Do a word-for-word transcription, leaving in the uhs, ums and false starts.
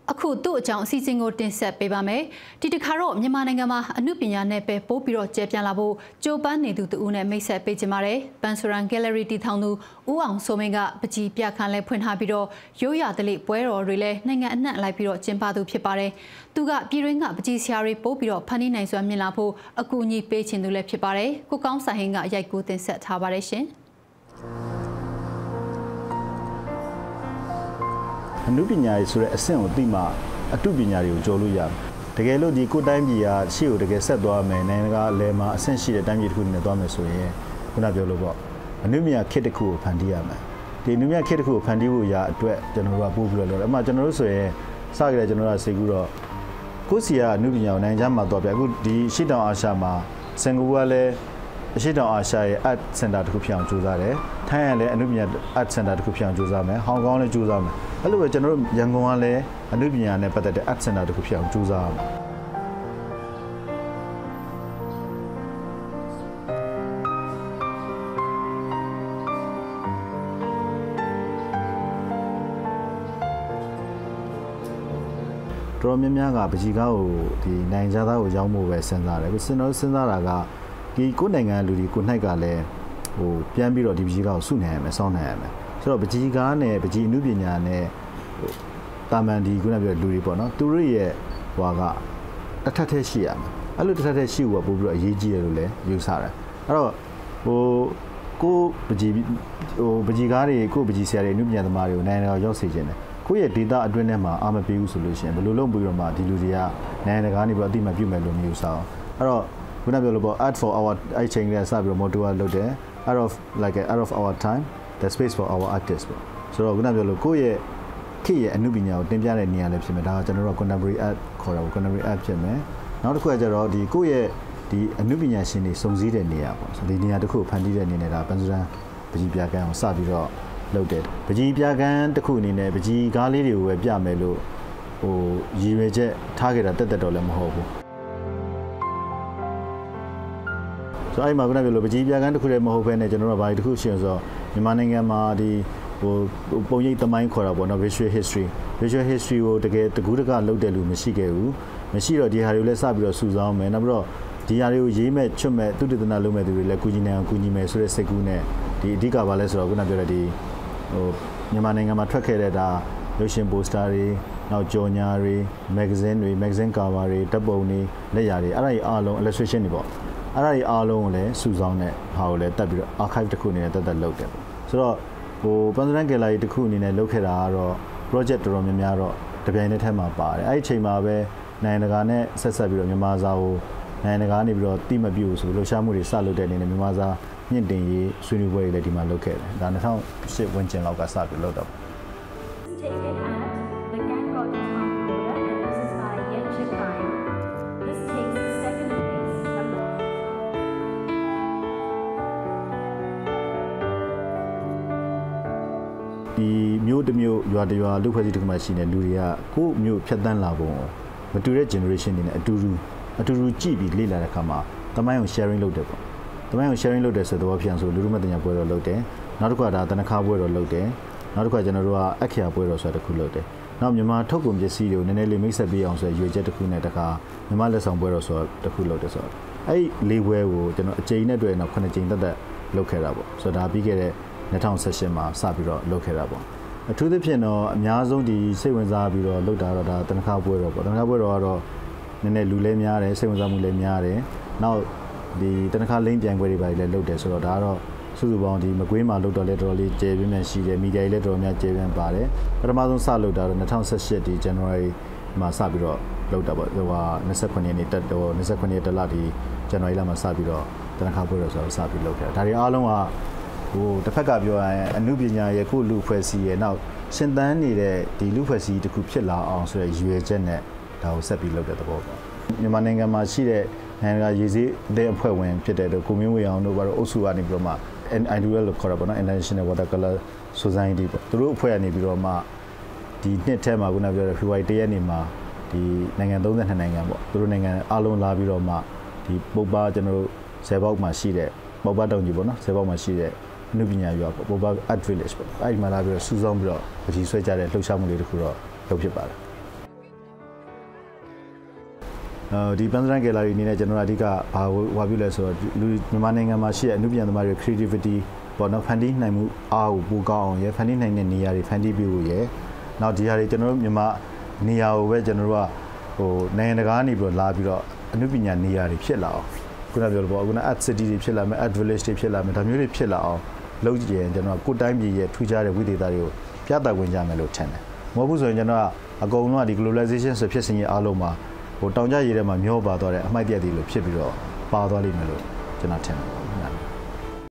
အခုတို့အကြောင်းအစီအစဉ်ကိုတင်ဆက်ပေးပါမယ်။ဒီတစ်ခါတော့မြန်မာနိုင်ငံမှာအမှုပညာနယ်ပယ်ပိုးပြီးတော့ကျယ်ပြန့်လာဖို့ကြိုးပမ်းနေသူတူဦးနဲ့မိတ်ဆက်ပေးကြပါတယ်။ပန်ဆိုရန် Gallery တီထောင်သူဦးအောင်စိုးမင်းကပကြီးပြခန်းလဲဖွင့်ထားပြီးတော့ရိုးရာဓလေ့ပွဲတော်တွေလည်းနိုင်ငံအနှံ့လိုက်ပြီးတော့ကျင်းပသူဖြစ်ပါတယ်။သူကပြည်တွင်းကပကြီးဆရာတွေပိုးပြီးတော့ဖန်တီးနိုင်စွမ်းမြင်လာဖို့အကူအညီပေးချင်သူလည်းဖြစ်ပါတယ်။ကိုကောင်းဆိုင်ဟင်းကရိုက်ကူးတင်ဆက်ထားပါတယ်ရှင်။အနုပညာရေးဆိုတဲ့အဆင့်ကိုသိမှအတုပညာတွေကိုကြော်လို့ရတယ်။တကယ်လို့ဒီကိုတိုင်းပြည်ကရှေ့ကိုတကယ်ဆက်သွားမယ်နိုင်ငံကလည်းမှာအဆင့်ရှိတဲ့တိုင်းပြည်တစ်ခုနဲ့သွားမယ်ဆိုရင်ခုနပြောလို့ပေါ့အနုပညာခစ်တစ်ခုကိုဖန်တီးရမယ်။ဒီအနုပညာခစ်တစ်ခုကိုဖန်တီးဖို့ရာအတွက်ကျွန်တော်တို့ကပို့ပြီးတော့လုပ်တယ်။အမှကျွန်တော်တို့ဆိုရင်စကြတယ်ကျွန်တော်တို့ကစိတ်ကူးတော့ကိုစီကအနုပညာကိုနိုင်ငံခြားမှာသွားပြအခုဒီရှေ့တောင်အာရှမှာစင်ကာပူကလည်းအရှေ့တောင်အာရှရဲ့ art center တစ်ခုဖြစ်အောင်ကြိုးစားတယ်။ထိုင်းကလည်းအနုပညာ art center တစ်ခုဖြစ်အောင်ကြိုးစားမယ်။ဟောင်ကောင်လည်းကြိုးစားမယ်။အဲ့လိုပဲကျွန်တော်တို့ရန်ကုန်ကလည်းအနုပညာနဲ့ပတ်သက်တဲ့ art center တစ်ခုဖြစ်အောင်ကြိုးစားရမယ်။တော်များများကပကြီးကားကိုဒီနိုင်ငံခြားသားကိုရောင်းဖို့ပဲစဉ်းစားတယ်။အခုစဉ်းတော့စဉ်းစားတာကဒီကိုယ်နိုင်ငံလူတွေကိုနှိုက်ကလည်းဟိုပြန်ပြီးတော့ဒီပကြီးကားကိုစုနိုင်ရမယ်စောင့်နိုင်ရမယ်ဆိုတော့ပကြီးကားနဲ့ပကြီးအနုပညာနဲ့ဟိုတာမန်ဒီခုနပြောလူတွေပေါ့နော်သူတို့ရဲ့ဟွာကတစ်ထပ်ထက်ရှိရမယ်အဲ့လိုတစ်ထပ်ထက်ရှိဖို့ပို့ပြီးတော့အရေးကြီးတယ်လို့လည်းယူဆတယ်အဲ့တော့ဟိုကိုပကြီးဟိုပကြီးကားတွေကိုပကြီးဆရာတွေအနုပညာသမားတွေကိုနိုင်ငံတော်ရောက်စေခြင်းတယ်ကိုယ့်ရဲ့ data အတွင်းထဲမှာအာမပေးဘူးဆိုလို့ရှိရင်ဘယ်လိုလုပ်ပြီးတော့မှဒီလူတွေကနိုင်ငံတကာကနေပြီးတော့အတိမပြုတ်မယ်လို့မျိုးစားအဲ့တော့ခုနပြောလို့ပေါ့ art for our အဲ့ချိန်ကစပြီးတော့ motor လုပ်တယ် out of like out of our time the space for our artists ပေါ့ဆိုတော့ခုနပြောလို့ကိုယ့်ရဲ့ခေတ်ရဲ့အနုပညာကိုတင်ပြတဲ့နေရာလည်းဖြစ်မယ်ဒါကကျွန်တော်တို့ contemporary art ခေါ်တာပေါ့ contemporary art ဖြစ်မယ်နောက်တစ်ခုကကျတော့ဒီကိုယ့်ရဲ့ဒီအနုပညာရှင်တွေစုံစည်းတဲ့နေရာပေါ့ဆိုဒီနေရာတစ်ခုကိုဖန်တီးတဲ့အနေနဲ့ဒါပန်းစရန်ပကြီးပြကန်းအောင်စပြီးတော့လုပ်တယ်ပကြီးပြကန်းတစ်ခုအနေနဲ့ပကြီးကားလေးတွေကိုပဲပြမယ်လို့ဟိုရည်ရွယ်ချက်ထားခဲ့တာတက်တက်တော့လည်းမဟုတ်ဘူးဆိုတော့အဲ့မှာခုနကပြောလို့ပကြီးပြကန်းတစ်ခုတည်းမဟုတ်ဘဲနဲ့ကျွန်တော်တို့ကဘာတစ်ခုရှိအောင်ဆိုတော့မြန်မာနိုင်ငံမှာဒီဟိုပုံရိပ်သမိုင်းခေါ်တာပေါ့နော် visual history visual history ကိုတကယ်တကူးတကလုပ်တယ်လို့မရှိခဲ့ဘူးမရှိတော့ဒီဟာတွေကိုလည်းစပြီးတော့စုဆောင်းမယ်နောက်ပြီးတော့ဒီဟာတွေကိုရေးမဲ့ချွတ်မဲ့သူတည်တနာလုပ်မဲ့သူတွေလည်းကုညီနိုင်အောင်ကုညီမယ်ဆိုတဲ့စိတ်ကူးနဲ့ဒီအဓိကဘာလဲဆိုတော့ခုနပြောတဲ့ဒီဟိုမြန်မာနိုင်ငံမှာထွက်ခဲ့တဲ့ဒါရုပ်ရှင်ပိုစတာတွေနောက်ကြော်ညာတွေမဂ္ဂဇင်းတွေမဂ္ဂဇင်းကာဗာတွေတပ်ပုံတွေလက်ရာတွေအဲ့ဒါကြီးအားလုံး illustration တွေပေါ့အဲ့ဒါကြီးအားလုံးကိုလည်းစုဆောင်းတဲ့ဟာကိုလည်းတက်ပြီးတော့ archive တစ်ခုအနေနဲ့တက်တက်လုပ်တယ်ပေါ့ဆိုတော့ဟို Pansaran Gallery တစ်ခုအနေနဲ့လုပ်ခဲ့တာကတော့ project တော်တော်များများတော့တပြိုင်တည်းထဲမှာပါတယ်အဲ့ဒီအချိန်မှာပဲနိုင်ငံတကာနဲ့ဆက်ဆက်ပြီးတော့မြန်မာစာကိုနိုင်ငံတကာကနေပြီးတော့တိမပြုဆိုလှူရှားမှုတွေစလုပ်တဲ့အနေနဲ့မြန်မာစာမြင့်တင်ရေးဆွေးနွေးပွဲတွေလည်းဒီမှာလုပ်ခဲ့တယ်ဒါ၂၀၀၈ဝန်းကျင်လောက်ကစပြီးလုပ်တော့ဒီမျိုးတစ်မျိုးရွာတရွာလူဖွဲ့စည်းတစ်ခုမှရှိနေလူတွေကကိုယ့်မျိုးဖြတ်တန်းလာပုံမတူတဲ့ generation တွေနဲ့အတူတူအတူတူကြည့်ပြီးလေ့လာတဲ့အခါမှာတမိုင်းကို sharing လုပ်တယ်ပေါ့တမိုင်းကို sharing လုပ်တယ်ဆိုတော့ဖြစ်အောင်ဆိုလူလူမတင်ညာပွဲတော်လုပ်တယ်နောက်တစ်ခါဒါတနခါပွဲတော်လုပ်တယ်နောက်တစ်ခါကျွန်တော်တို့ကအခရာပွဲတော်ဆိုတာတစ်ခုလုပ်တယ်နောက်မြန်မာထုတ်ကုန်ပစ္စည်းတွေကိုနည်းနည်းလေးမိတ်ဆက်ပေးအောင်ဆိုရွေချက်တစ်ခုနဲ့တခါမြန်မာလက်ဆောင်ပွဲတော်ဆိုတာတစ်ခုလုပ်တယ်ဆိုတော့အဲ့ဒီလေးပွဲကိုကျွန်တော်အကြိမ်နဲ့တွေ့ရင်တော့ခုနှစ်ကြိမ်တက်တက်လုပ်ခဲ့တာပေါ့ဆိုတော့ဒါပြီးခဲ့တဲ့၂၀၁၈မှာစပြီးတော့လုပ်ခဲ့တာပေါ့အထူးသဖြင့်တော့အများဆုံးဒီစိတ်ဝင်စားပြီးတော့လုပ်တာတော့ဒါတနခါပွဲတော်ပေါ့တနခါပွဲတော်ကတော့နည်းနည်းလူလဲများတယ်စိတ်ဝင်စားမှုလဲများတယ်နောက်ဒီတနခါလိမ့်ပြန်ပွဲတွေပါလည်းလုပ်တယ်ဆိုတော့ဒါကတော့စုစုပေါင်းဒီမကွေးမှာလုပ်တော့လဲတော်တော်လေးကျေပြင်းမြန်ရှိတယ်မီဒီယာလည်းတော်တော်များကျေပြင်းပါတယ်ပထမဆုံးစလုပ်တာတော့၂၀၁၈ဒီ January မှာစပြီးတော့လုပ်တာပေါ့ဟိုဟာ၂၉ရက်နေ့တက်တော့၂၉ရက်တလဒီ January လမှာစပြီးတော့တနခါပွဲတော်ဆိုတော့စပြီးလုပ်ခဲ့တာဒါတွေအားလုံးကဟိုတစ်ဖက်ကပြောရရင်အမှုပညာရဲ့ကိုလူဖွဲ့စည်းရဲ့နောက်ရှင်သန်နေတဲ့ဒီလူဖွဲ့စည်းတစ်ခုဖြစ်လာအောင်ဆိုတဲ့ရည်ရွယ်ချက်နဲ့ဒါကိုဆက်ပြီးလုပ်တဲ့သဘောပေါ့မြန်မာနိုင်ငံမှာရှိတဲ့နိုင်ငံကရေးစည်းတဲ့အဖွဲ့ဝင်ဖြစ်တဲ့ကိုမင်းဝေအောင်တို့ဘာလို့အုပ်စုကနေပြီးတော့မှ အန် အိုင် ဒီ အယ် လို့ခေါ်တာပေါ့နော် International Watercolor Society ပေါ့သူတို့အဖွဲ့ကနေပြီးတော့မှဒီနှစ်ထဲမှာခုနပြောတဲ့ ဖေဖော်ဝါရီလရက်နေ့မှာဒီနိုင်ငံသုံး十二နိုင်ငံပေါ့သူတို့နိုင်ငံအားလုံးလာပြီးတော့မှဒီပုပ္ပကျွန်တော်တို့ဆယ်ပေါက်မှာရှိတဲ့ပုပ္ပတောင်ကြီးပေါ့နော်ဆယ်ပေါက်မှာရှိတဲ့အနုပညာရွာပေါ့ပုပ္ပ Art Village ပေါ့အဲ့ဒီမှာလာပြီးတော့စူးစောင်းပြီးတော့ပကြီးဆွဲကြတဲ့လှုပ်ရှားမှုလေးတခုတော့လုပ်ဖြစ်ပါတယ်ဒီပန်းစရန် gallery အနေနဲ့ကျွန်တော်အဓိကဘာဟောပြလဲဆိုတော့လူမြန်မာနိုင်ငံမှာရှိတဲ့အမှုပြန်သမားတွေ creativity ပေါ့နော် funding နိုင်မှုအားကိုပိုကောင်းအောင်ရယ် funding နိုင်တဲ့နေရာတွေ funding ပေးဖို့ရယ်နောက်ဒီဟာတွေကျွန်တော်တို့မြန်မာနေရာကိုပဲကျွန်တော်တို့ကဟိုနိုင်ငံတကာကနေပြီးတော့လာပြီးတော့အမှုပညာနေရာတွေဖြစ်လာအောင်ခုနပြောလို့ပေါ့ခုန art city တွေဖြစ်လာမယ် art village တွေဖြစ်လာမယ်ဒါမျိုးတွေဖြစ်လာအောင်လုပ်ကြည့်ရင်ကျွန်တော်ကိုယ်တိုင်းပြည်ရဲ့ထူးခြားတဲ့ဝိသေသတွေကိုပြသဝင်ကြမယ်လို့ထင်တယ်မဟုတ်ဘူးဆိုရင်ကျွန်တော်ကအကုန်လုံးကဒီ globalization ဆိုဖြစ်စဉ်ရဲ့အားလုံးမှာဟိုတောင်ကျရေထဲမှာမျောပါသွားတဲ့အမိုက်တရတွေလို့ဖြစ်ပြီးတော့ပါသွားလိမ့်မယ်လို့ကျွန်တော်ထင်တယ်